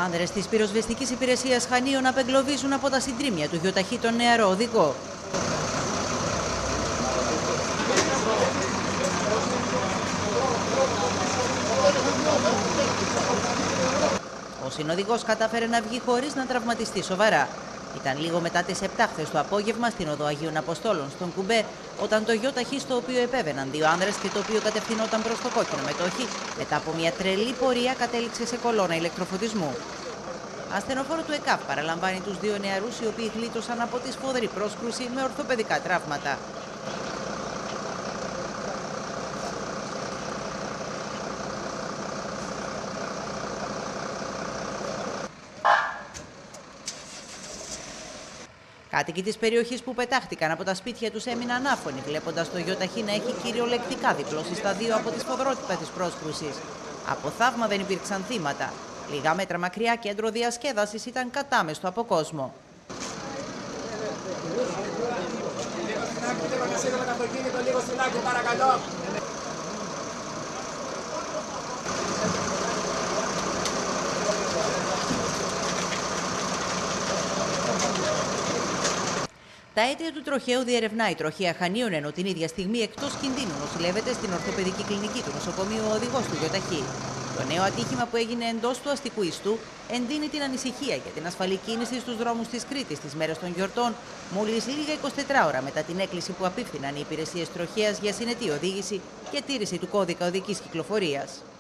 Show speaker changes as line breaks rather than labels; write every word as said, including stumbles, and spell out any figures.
Άνδρες της πυροσβεστικής υπηρεσίας Χανίων απεγκλωβίζουν από τα συντρίμμια του γιοταχή τον νεαρό οδηγό. Ο συνοδηγός κατάφερε να βγει χωρίς να τραυματιστεί σοβαρά. Ήταν λίγο μετά τις επτά χθες το απόγευμα στην οδό Αγίων Αποστόλων στον Κουμπέ, όταν το γιοταχή στο οποίο επέβαιναν δύο άνδρες και το οποίο κατευθυνόταν προς το κόκκινο με το όχι, μετά από μια τρελή πορεία κατέληξε σε κολόνα ηλεκτροφωτισμού. Ασθενοφόρο του ΕΚΑΒ παραλαμβάνει τους δύο νεαρούς, οι οποίοι γλίτωσαν από τη σφοδρή πρόσκρουση με ορθοπαιδικά τραύματα. Κάτοικοι της περιοχής που πετάχτηκαν από τα σπίτια τους έμειναν άφωνοι, βλέποντας το γιοταχή να έχει κυριολεκτικά διπλώσει στα δύο από τη σφοδρότητα της πρόσκρουσης. Από θαύμα δεν υπήρξαν θύματα. Λίγα μέτρα μακριά, κέντρο διασκέδασης ήταν κατάμεστο από κόσμο. Τα αίτια του τροχαίου διερευνά η τροχαία Χανίων, ενώ την ίδια στιγμή εκτός κινδύνου νοσηλεύεται στην ορθοπαιδική κλινική του νοσοκομείου ο οδηγός του γιοταχή. Το νέο ατύχημα που έγινε εντός του αστικού ιστού εντείνει την ανησυχία για την ασφαλή κίνηση στους δρόμους της Κρήτης τις μέρες των γιορτών, μόλις λίγα εικοσιτέσσερις ώρα μετά την έκκληση που απίφθηναν οι υπηρεσίες τροχαίας για συνετή οδήγηση και τήρηση του κώδικα οδικής κυκλοφορίας.